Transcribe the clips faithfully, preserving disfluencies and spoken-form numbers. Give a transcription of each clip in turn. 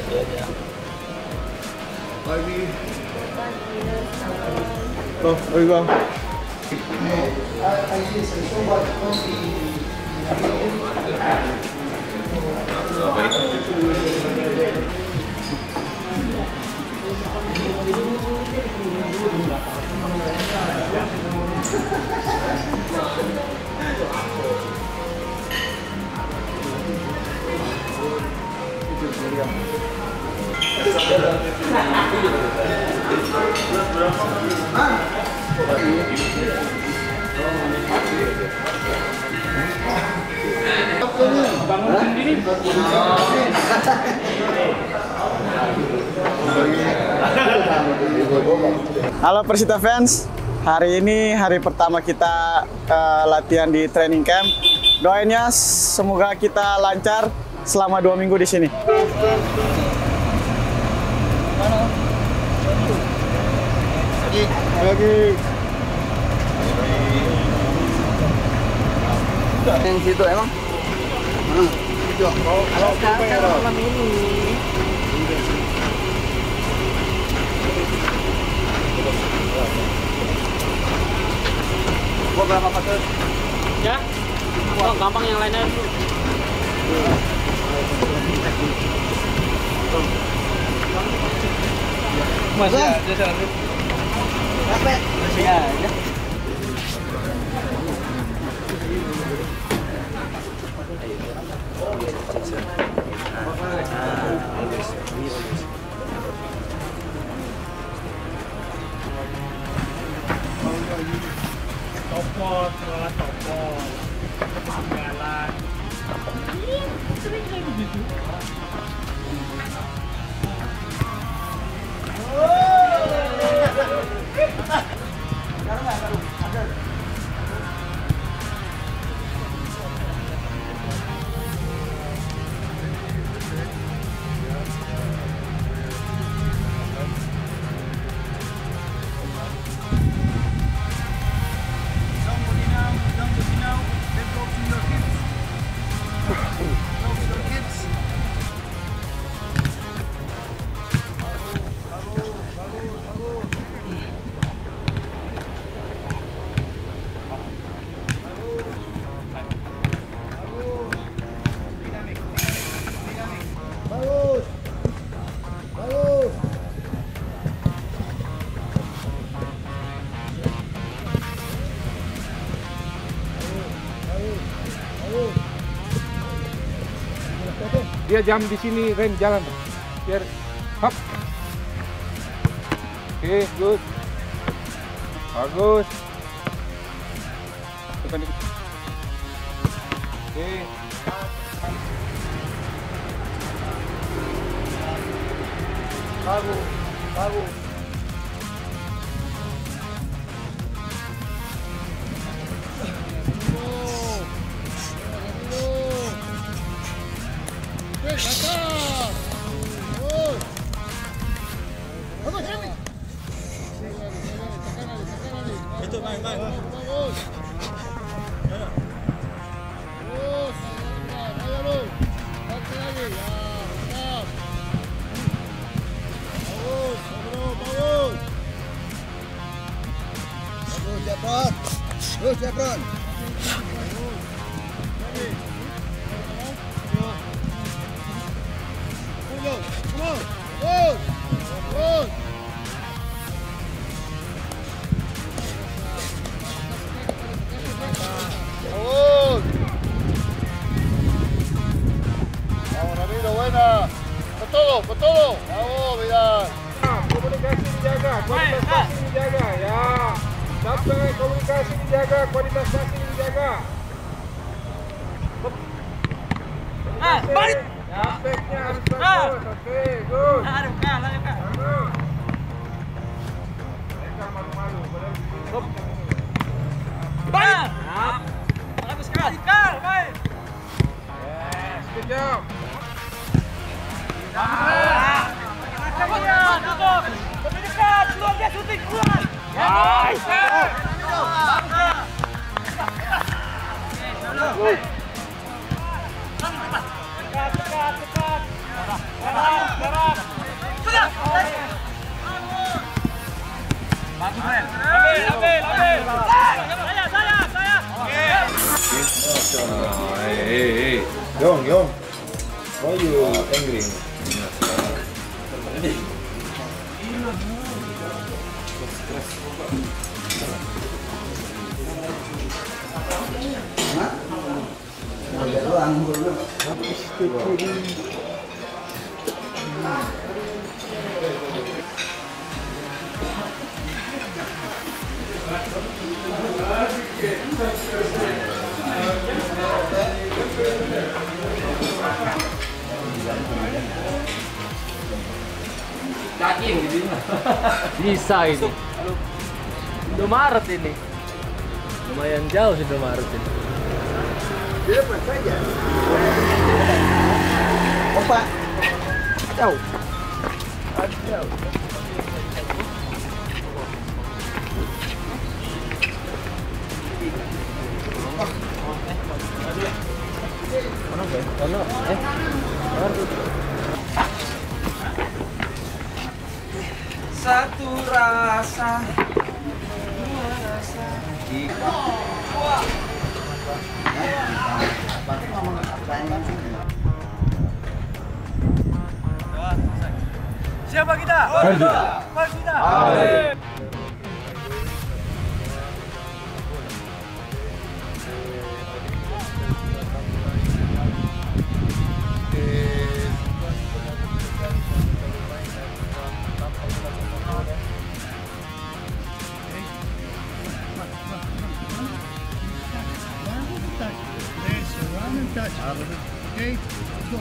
Pagi. Oh, oi bang. Bangun sendiri. Halo Persita fans, hari ini hari pertama kita uh, latihan di training camp. Doainnya semoga kita lancar selama dua minggu di sini. Lagi. Yang situ emang? Hmm. Itu. Kalau Kalau malam ini. Gua berapa pasal? Ya. Oh, gampang yang lainnya. Masih aja sih. Capek. Masih aja. Topot, sekolah topot. Jalan. Iya, sering kayak begitu. Dia jam di sini, rem jalan biar hop. Oke, good, bagus. Tekan dikit. Oke. Bagus, bagus. Itu main main. Bagus. Terus, ayo lu. Satu lagi. Ya, mantap. Bagus, bagus, bagus. Terus Jepron. Terus Jepron. Con todo, con todo. Vamos, mira. Komunikasi dijaga, kualitas passing dijaga. Ya. Sampai komunikasi dijaga, kualitas passing dijaga. Ah, balik. Ya, aspeknya harus bagus. Oke, good. Aduh, kak, aduh, kak. Bagus. Mereka malu-malu. Balik. Bagus sekali, kak. Baik. Yes, good job. Kemudian, tutup. Lebih dekat, keluar dia syuting, keluar. Nice. Dekat, dekat, dekat. Sekarang, sekarang. Yong, Yong. Why you angry? Daging gitu. Bisa ini. Indomaret ini. Lumayan jauh sih Indomaret ini. Opa. Jauh. Jauh. Satu rasa, dua rasa, tiga. Siapa kita? Persita. Persita. Okay, go.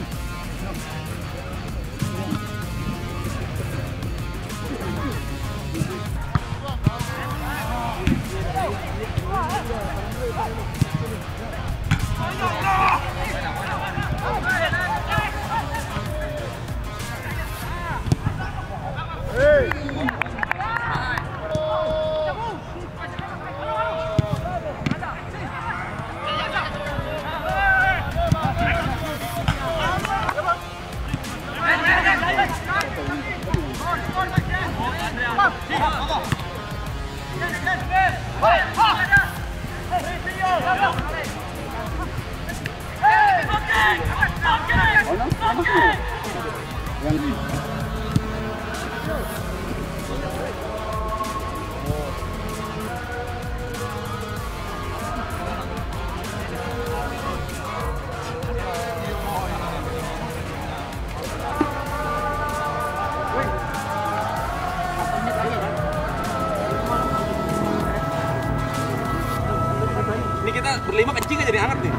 Ini kita berlima kencing aja jadi hangat nih.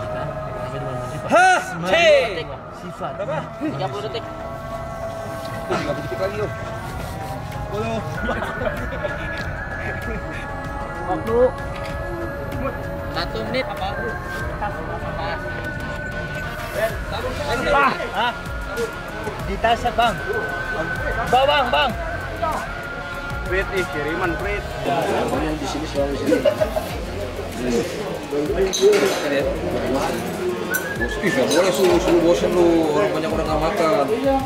Hah, cek. Sifat. Berapa? tiga puluh detik. tiga puluh detik lagi yuk. sepuluh. Waktu. Satu menit. Apa? Ah, ah. Di tasnya bang. Bawa bang, bang. Prit, ih kiriman Prit. Yang di sini selalu di sini. Ih, gak boleh suruh, suruh bosen lu, orang banyak orang gak makan.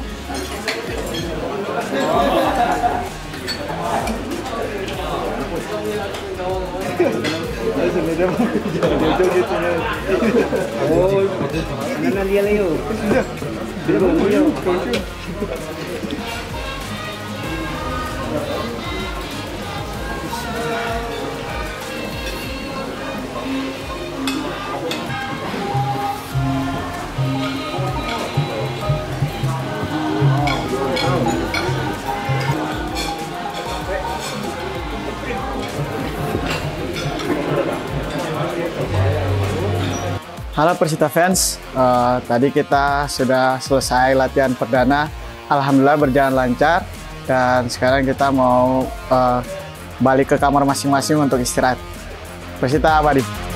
Oh, mana dia Leo? Dia mau Leo. Halo Persita fans, uh, tadi kita sudah selesai latihan perdana, alhamdulillah berjalan lancar dan sekarang kita mau uh, balik ke kamar masing-masing untuk istirahat. Persita abadi.